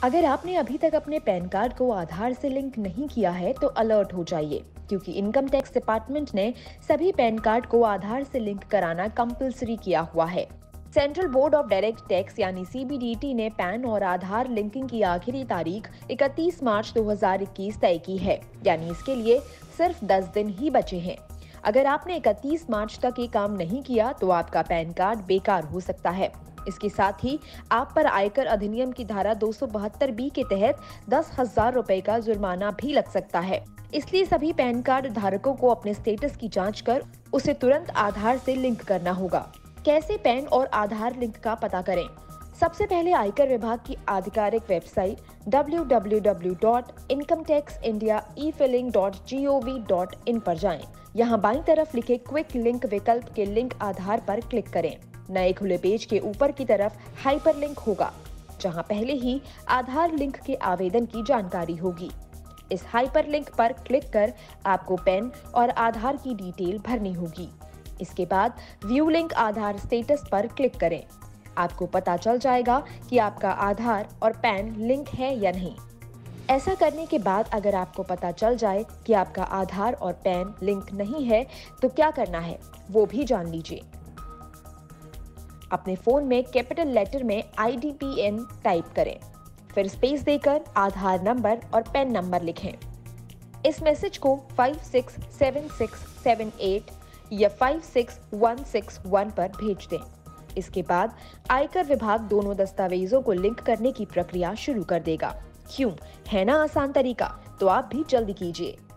अगर आपने अभी तक अपने पैन कार्ड को आधार से लिंक नहीं किया है तो अलर्ट हो जाइए, क्योंकि इनकम टैक्स डिपार्टमेंट ने सभी पैन कार्ड को आधार से लिंक कराना कंपलसरी किया हुआ है। Central board of direct tax यानी सीबीडीटी ने पैन और आधार लिंकिंग की आखिरी तारीख 31 मार्च 2021 तय की है, यानी इसके लिए सिर्फ 10 दिन ही बचे हैं। अगर आपने 31 मार्च तक ये काम नहीं किया तो आपका पैन कार्ड बेकार हो सकता है। इसके साथ ही आप पर आयकर अधिनियम की धारा 272 के तहत 10,000 रुपए का जुर्माना भी लग सकता है। इसलिए सभी पैन कार्ड धारकों को अपने स्टेटस की जांच कर उसे तुरंत आधार से लिंक करना होगा। कैसे पैन और आधार लिंक का पता करें? सबसे पहले आयकर विभाग की आधिकारिक वेबसाइट www.incometaxindiaefiling.gov.in पर जाएं। यहाँ बाईं तरफ लिखे क्विक लिंक विकल्प के लिंक आधार पर क्लिक करें। नए खुले पेज के ऊपर की तरफ हाइपरलिंक होगा, जहां पहले ही आधार लिंक के आवेदन की जानकारी होगी। इस हाइपरलिंक पर क्लिक कर आपको पैन और आधार की डिटेल भरनी होगी। इसके बाद व्यू लिंक आधार स्टेटस पर क्लिक करें। आपको पता चल जाएगा कि आपका आधार और पैन लिंक है या नहीं। ऐसा करने के बाद अगर आपको पता चल जाए कि आपका आधार और पैन लिंक नहीं है तो क्या करना है वो भी जान लीजिए। अपने फोन में कैपिटल लेटर में IDPN टाइप करें, फिर स्पेस देकर आधार नंबर और पैन नंबर लिखें। इस मैसेज को 567678 या 56161 पर भेज दें। इसके बाद आयकर विभाग दोनों दस्तावेजों को लिंक करने की प्रक्रिया शुरू कर देगा। क्यों? है ना आसान तरीका? तो आप भी जल्दी कीजिए।